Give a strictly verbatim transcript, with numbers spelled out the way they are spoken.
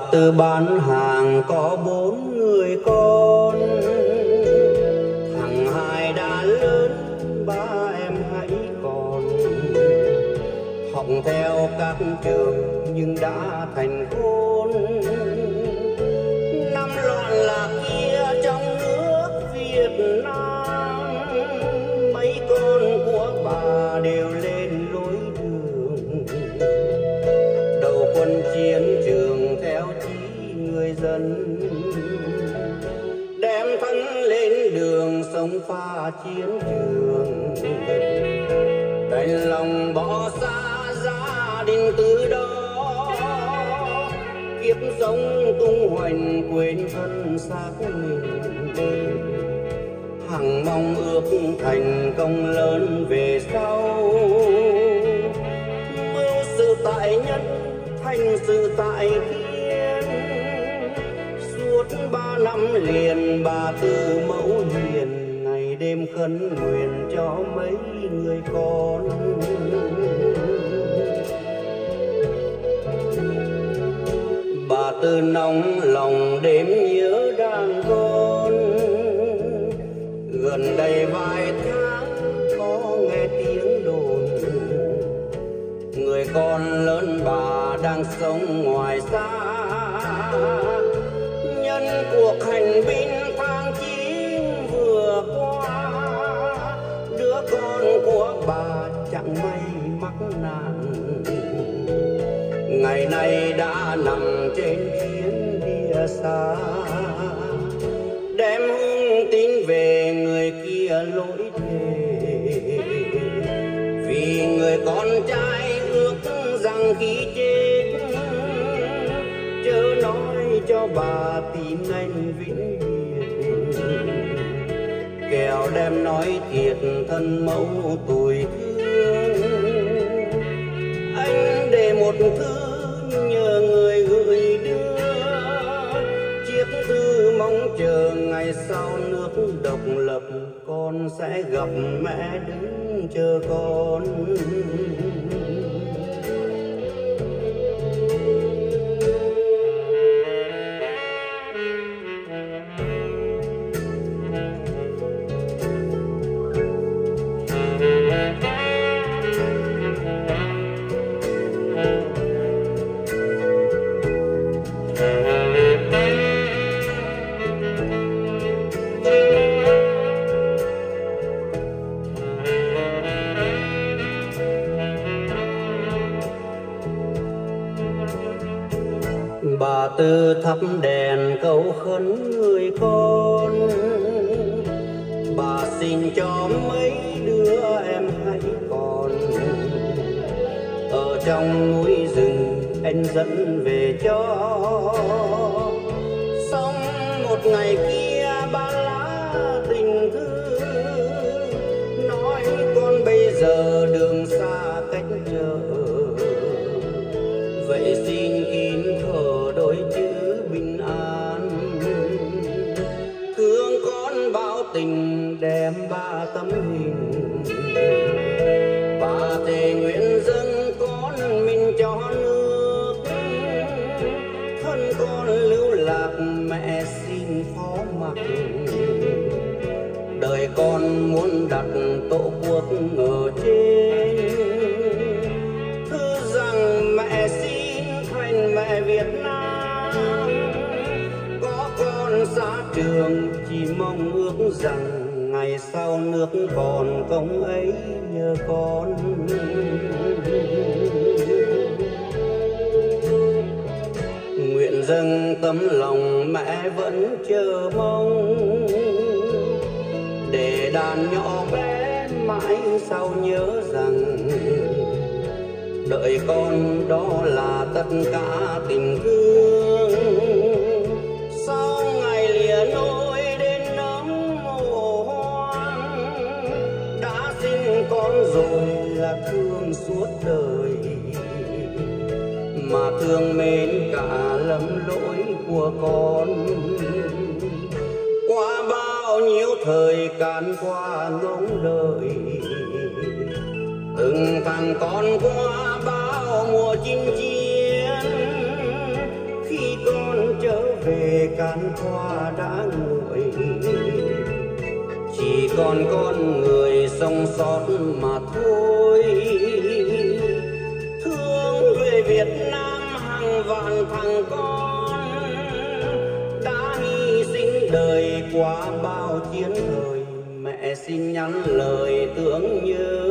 Tư bán hàng có bốn người con, thằng hai đã lớn, ba em hãy còn học theo các trường nhưng đã thành khôn. Năm loạn lạc kia trong nước Việt Nam, mấy con của bà đều lên lối đường, đầu quân chiến trường theo chí người dân, đem thân lên đường sông pha chiến trường. Đành lòng bỏ xa gia đình từ đó, kiếp sống tung hoành quên thân xác mình. Hằng mong ước thành công lớn về sau, mưu sự tại nhân thành sự tại thiên. Suốt ba năm liền bà Tư mẫu hiền, ngày đêm khấn nguyện cho mấy người con. Bà Tư nóng lòng đêm nhớ đàn con, gần đây vài tháng có nghe tiếng đồn người con lớn bà đang sống ngoài xa. Nhân cuộc hành binh tháng chín vừa qua, đứa con của bà chẳng may mắc nạn, ngày nay đã nằm trên chiến địa xa. Đem hung tin về người kia lỗi thề, vì người con trai ước rằng khi chết chớ nói cho bà tin anh vĩnh biệt, kẻo đem nói thiệt thân mẫu tủi thương. Anh để một thư nhờ người gửi đưa, chiếc thư mong chờ ngày sau nước độc lập, con sẽ gặp mẹ đứng chờ con. Bà Tư thắp đèn cầu khấn người con, bà xin cho mấy đứa em hãy còn. Ở trong núi rừng anh dẫn về cho, xong một ngày kia ba lá tình thư, nói con bây giờ đường xa cách chợ, vậy xin kín thở đôi chữ bình an. Thương con báo tình đem ba tấm hình, ba thề nguyện dâng con mình cho nước. Thân con lưu lạc mẹ xin phó mặc, đời con muốn đặt tổ quốc ở trên. Thư rằng mẹ xin thành mẹ Việt Nam, có con xa trường chỉ mong ước rằng ngày sau nước còn công ấy nhờ con. Nguyện dâng tấm lòng mẹ vẫn chờ mong, để đàn nhỏ bé mãi sau nhớ rằng đợi con đó là tất cả tình thương. Sau ngày lìa nôi đến nấm mồ hoang, đã sinh con rồi là thương suốt đời, mà thương mến cả lầm lỗi của con. Qua bao nhiêu thời can qua ngóng đợi, từng thằng con qua bao mùa chinh chiến, khi con can hoa đã nguội, chỉ còn con người sống sót mà thôi. Thương người Việt Nam hàng vạn thằng con đã hy sinh đời qua bao chiến thời, mẹ xin nhắn lời tưởng nhớ